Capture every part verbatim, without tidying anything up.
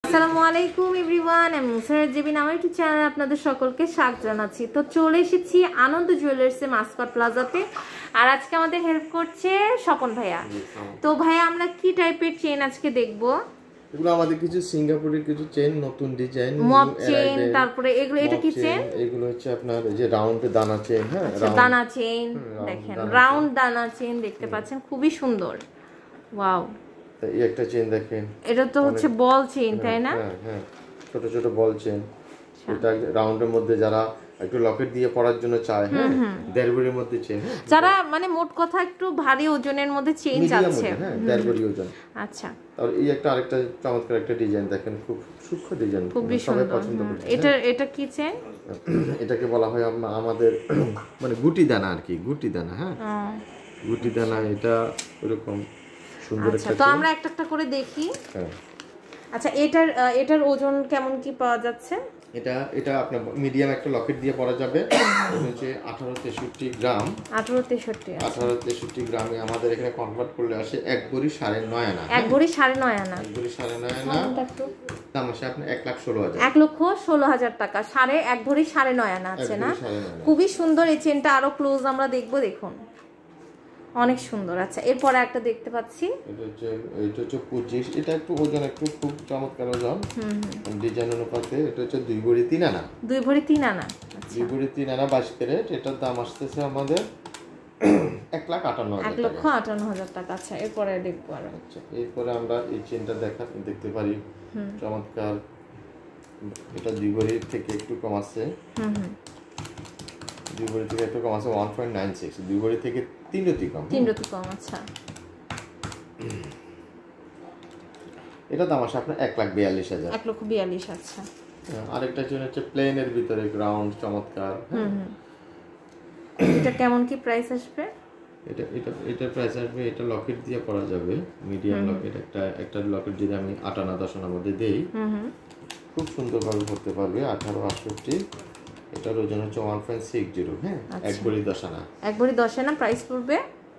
আসসালামু আলাইকুম এভরিওয়ান, আমি মুসারাত জাবিন আমার ইউটিউব চ্যানেলে আপনাদের সকলকে স্বাগত জানাচ্ছি। তো চলে এসেছি আনন্দ জুয়েলার্সে মাস্কট প্লাজাতে, আর আজকে আমাদের হেল্প করছে স্বপন ভাইয়া। তো ভাইয়া আমরা কি টাইপের চেন আজকে দেখব? এগুলো আমাদের কিছু সিঙ্গাপুরের কিছু চেন, নতুন ডিজাইন মপ চেন, তারপরে এগুলো এটা কি চেন? এগুলো হচ্ছে আপনার এই যে রাউন্ড দানা চেন। হ্যাঁ, দানা চেন, দেখেন রাউন্ড দানা চেন দেখতে পাচ্ছেন, খুবই সুন্দর। ওয়াও, এই একটা চেন দেখেন, এটা তো হচ্ছে বল চেন, তাই না? হ্যাঁ হ্যাঁ, ছোট ছোট বল চেন। এটা রাউন্ডের মধ্যে যারা একটু লকেট দিয়ে পরার জন্য চায়, হ্যাঁ, দেড় ভরির মধ্যে চেন, যারা মানে মোট কথা একটু ভারী ওজনের মধ্যে চেন চাচ্ছে, হ্যাঁ, দেড় ভরি ওজন। আচ্ছা, আর এই একটা আরেকটা চমৎকার একটা ডিজাইন দেখেন, খুব সূক্ষ্ম ডিজাইন, সবাই পছন্দ করে। এটা এটা কি চেন? এটাকে বলা হয় আমাদের মানে গুটি দানা আর কি, গুটি দানা। হ্যাঁ, গুটি দানা, এটা এরকম সুন্দর একটা। তো আমরা একটা একটা করে দেখি। হ্যাঁ, আচ্ছা, এটার এটার ওজন কেমন কি পাওয়া যাচ্ছে? এটা এটা আপনার মিডিয়াম একটা লকেট দিয়ে পরা যাবে। এটা হচ্ছে আঠারো তেষট্টি গ্রাম। আঠারো তেষট্টি আঠারো তেষট্টি গ্রামে আমাদের এখানে কনভার্ট করলে আসে এক ভরি সাড়ে নয় আনা। এক ভরি সাড়ে নয় আনা। এক ভরি সাড়ে নয় আনা দাম আসে আপনার এক লাখ ষোলো হাজার। এক লক্ষ ষোলো হাজার টাকা। সাড়ে এক ভরি সাড়ে নয় আনা আছে না? খুবই সুন্দর এই চেনটা, আরো ক্লোজ আমরা দেখবো। দেখুন অনেক সুন্দর। আচ্ছা, এরপরে একটা দেখতে পাচ্ছি, এটা হচ্ছে এটা হচ্ছে পঁচিশ। এটা একটু ওজন একটু খুব চমৎকার ওজন, ডিজাইন অনুপাতে। এটা হচ্ছে দুই ভরি তিন আনা। দুই ভরি তিন আনা দুই ভরি তিন আনা বাইশ ক্যারেট। এটার দাম আসতেছে আমাদের এক লাখ আটান্ন হাজার। এক লক্ষ আটান্ন হাজার টাকা। আচ্ছা, এরপরে দেখবো আরো। আচ্ছা, এরপরে আমরা এই চেনটা দেখা দেখতে পারি, চমৎকার। এটা দুই ভরি থেকে একটু কম আছে, দুই ভরি থেকে একটু কম আছে, ওয়ান পয়েন্ট নাইন সিক্স। দুই ভরি থেকে তিন রতি কম। তিন রতি কম। আচ্ছা, এটা দাম আসে আপনার এক লাখ বিয়াল্লিশ হাজার। এক লক্ষ বিয়াল্লিশ। আচ্ছা, আরেকটা চেন হচ্ছে প্লেনের ভিতরে রাউন্ড, চমৎকার। এটা কেমন কি প্রাইস আসবে? এটা এটা এটা প্রাইস আসবে, এটা লকেট দিয়ে পরা যাবে, মিডিয়াম লকেট। একটা একটা লকেট যদি আমি আট আনা দশ আনার মধ্যে দেই, খুব সুন্দরভাবে পড়তে পারবে। আঠারো আটষট্টি। এটার ওজন হচ্ছে ওয়ান পয়েন্ট সিক্স জিরো। হ্যাঁ, এক ভরি দশ আনা। এক ভরি দশ আনা। প্রাইস পড়বে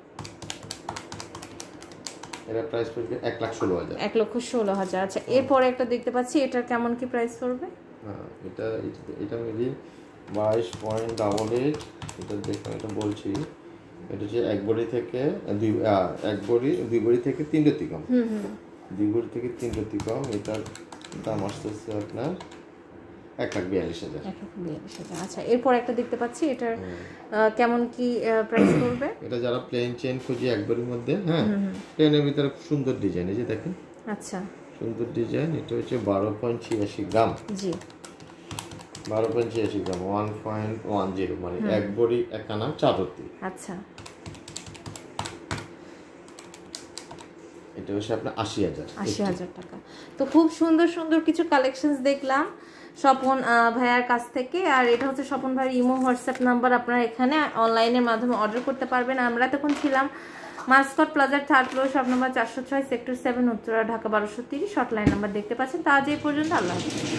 এটা প্রাইস পড়বে এক লাখ ষোলো হাজার। এক লক্ষ ষোলো হাজার। আচ্ছা, এরপরে একটা দেখতে পাচ্ছি, এটার কেমন কি প্রাইস পড়বে? হ্যাঁ, এটা এটা মেবি বাইশ পয়েন্ট ডাবল এইট। এটা দেখুন, এটা বলছি, এটা হচ্ছে এক ভরি থেকে দুই এক ভরি দুই ভরি থেকে তিন রতি কম। দুই ভরি থেকে তিন রতি কম। এটার দাম আসতেছে আপনার এক লাখ বিয়াল্লিশ হাজার। এক লাখ বিয়াল্লিশ হাজার। আচ্ছা, এরপর একটা দেখতে পাচ্ছি, এটার কেমন কি প্রাইস পড়বে? এটা যারা প্লেন চেন খুঁজি এক ভরির মধ্যে, হ্যাঁ, প্লেনের ভিতরে সুন্দর ডিজাইন, এই যে দেখেন। আচ্ছা, সুন্দর ডিজাইন। এটা হচ্ছে বারো পয়েন্ট ছিয়াশি গ্রাম। জি, বারো পয়েন্ট ছিয়াশি গ্রাম, ওয়ান পয়েন্ট ওয়ান জিরো, মানে এক ভরি এক আনা চার রতি। আচ্ছা, এটা হচ্ছে আপনার আশি হাজার। আশি হাজার টাকা। তো খুব সুন্দর সুন্দর কিছু কালেকশন দেখলাম স্বপন ভাইয়ার কাছ থেকে। আর এটা হচ্ছে স্বপন ভাইয়ের ইমো হোয়াটসঅ্যাপ নাম্বার, আপনারা এখানে অনলাইনের মাধ্যমে অর্ডার করতে পারবেন। আমরা তখন ছিলাম মাস্কট প্লাজার থার্ড ফ্লোর, শপ নাম্বার চারশো ছয়, সেক্টর সেভেন, উত্তরা, ঢাকা বারোশো তিরিশ। হটলাইন নাম্বার দেখতে পাচ্ছেন। তা আজ এই পর্যন্ত, আল্লাহ হাফেজ।